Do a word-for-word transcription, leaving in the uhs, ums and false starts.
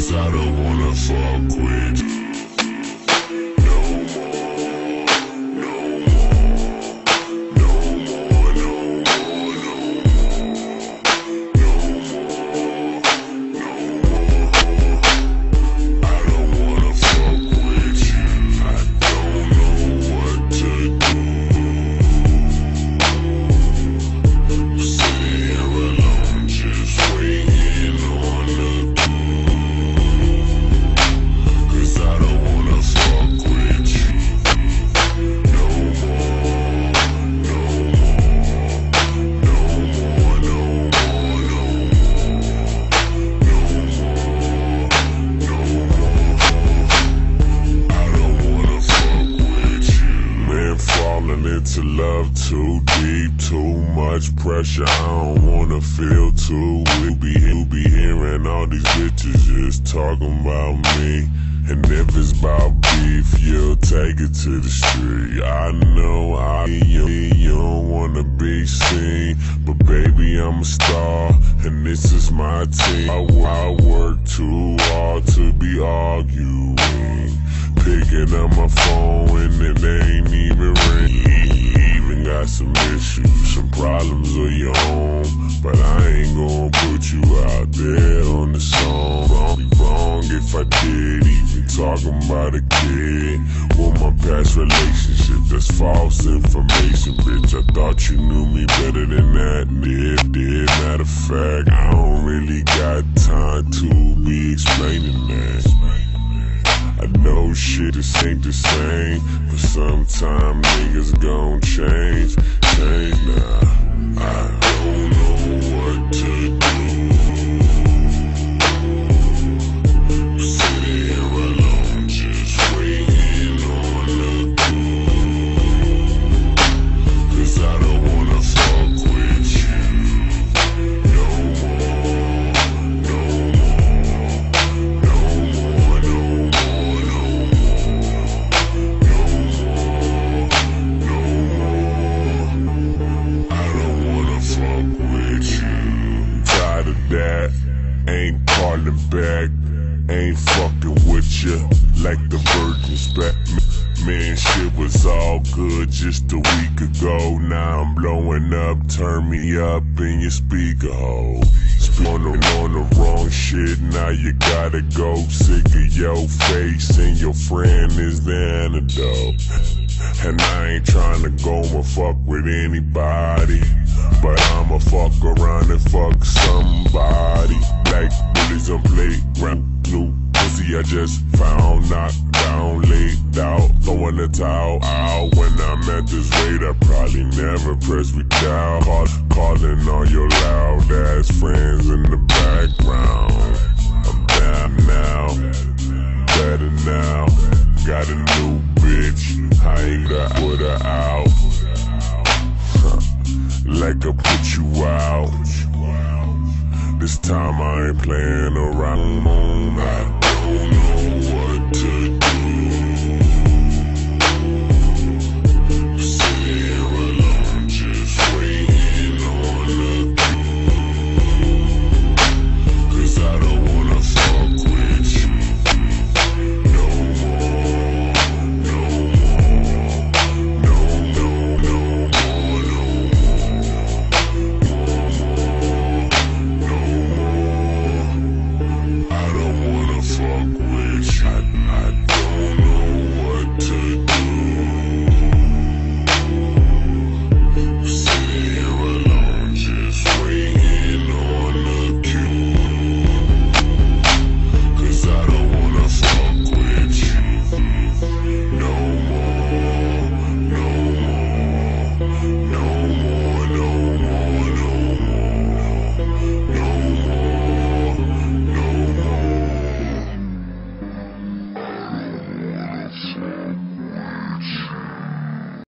Cause I don't wanna fuck with you. Into love too deep, too much pressure, I don't wanna feel too weak. Be, you be hearing all these bitches just talking about me. And if it's about beef, you'll take it to the street. I know I you, you don't wanna be seen, but baby I'm a star, and this is my team. I, I work too hard to be arguing, picking up my phone and it ain't even ringing. Even got some issues, some problems of your own, but I ain't gonna put you out there on the song. Wrong, be wrong if I did, even talking about a kid with my past relationship. That's false information, bitch. I thought you knew me better than that. Did, did. Matter of fact, I don't really got time to be explaining that. I know shit just ain't the same, but sometime niggas gon' change, change now. I don't know what to do. Sitting here alone, just waiting on the coup. Cause I don't wanna fuck with you no more, no more, no more, no more. That ain't calling back, ain't fucking with ya like the virgins back. Man, shit was all good just a week ago. Now I'm blowing up, turn me up in your speaker hole. On the, on the wrong shit, now you gotta go. Sick of your face and your friend is the antidote. And I ain't tryna go and fuck with anybody, but I'ma fuck around and fuck somebody. Like bullies on playground, new pussy I just found, knocked down, laid out, throwing the towel out. When I'm at this rate, I probably never press me down. Call, calling all your loud ass friends in the background. I'm down now, better now. Got a new bitch, I ain't got put her out. Huh. Like I put you out. This time I ain't playing around.